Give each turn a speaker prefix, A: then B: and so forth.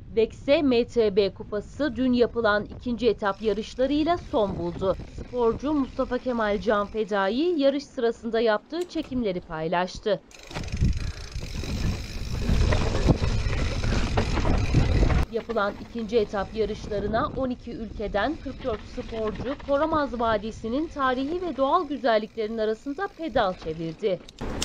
A: Vekse MTB Kupası dün yapılan ikinci etap yarışlarıyla son buldu. Sporcu Mustafa Kemal Can Fedai yarış sırasında yaptığı çekimleri paylaştı. Yapılan ikinci etap yarışlarına 12 ülkeden 44 sporcu Koramaz Vadisi'nin tarihi ve doğal güzelliklerinin arasında pedal çevirdi.